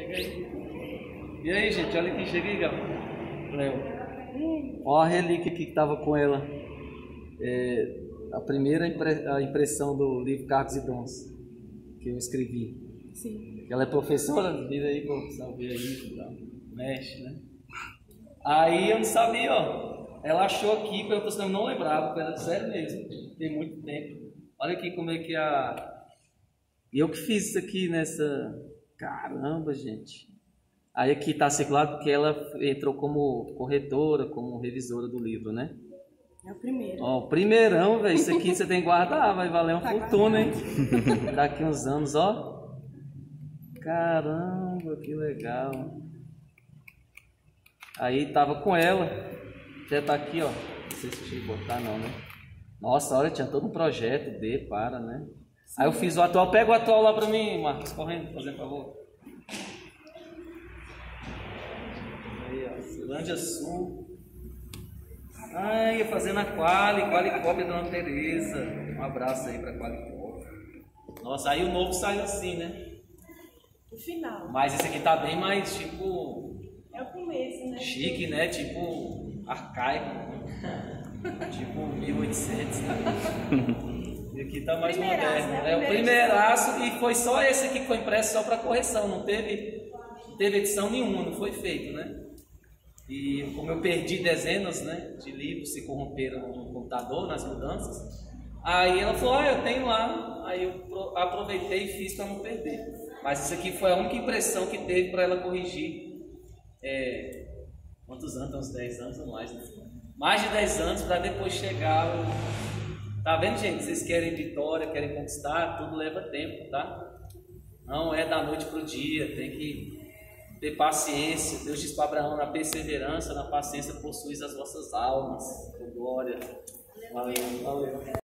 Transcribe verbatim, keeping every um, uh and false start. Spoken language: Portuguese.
Chega aí. E aí, gente, olha aqui, chega aí, Gal. Léo. Olha a relíquia aqui que tava com ela. É, a primeira impre a impressão do livro Cargos e Dons que eu escrevi. Sim. Ela é professora, vira aí, professor, vira aí, tá? Mexe, né? Aí eu não sabia, ó. Ela achou aqui, perguntou se eu não lembrava, era sério mesmo, tem muito tempo. Olha aqui como é que a... Eu que fiz isso aqui nessa... Caramba, gente. Aí aqui tá circulado porque ela entrou como corretora, como revisora do livro, né? É o primeiro. Ó, o primeirão, velho. Isso aqui você tem que guardar, vai valer uma fortuna, hein? Daqui uns anos, ó. Caramba, que legal. Aí tava com ela. Até tá aqui, ó. Não sei se eu botar não, né? Nossa, olha, tinha todo um projeto de, para, né? Sim. Aí eu fiz o atual. Pega o atual lá pra mim, Marcos, correndo, fazendo favor. Aí, ó, Ceilândia Sul. Ai, fazendo a Quali, Quali Cópia da Dona Tereza. Um abraço aí pra Quali Cópia. Nossa, aí o novo saiu assim, né? O final. Mas esse aqui tá bem mais, tipo... É o começo, né? Chique, né? Tipo, arcaico. Tipo mil e oitocentos, né? E aqui tá mais moderno. Né? É o primeiraço e foi só esse aqui que foi impresso só para correção. Não teve, não teve edição nenhuma, não foi feito, né? E como eu perdi dezenas, né, de livros se corromperam no computador, nas mudanças, aí ela falou, ah, eu tenho lá. Aí eu aproveitei e fiz para não perder. Mas isso aqui foi a única impressão que teve para ela corrigir. É, quantos anos? Uns dez anos ou mais, né? Mais de dez anos para depois chegar o... Tá vendo, gente? Vocês querem vitória, querem conquistar, tudo leva tempo, tá? Não é da noite pro dia, tem que ter paciência. Deus diz para Abraão, na perseverança, na paciência possuis as vossas almas. Glória. Valeu, valeu.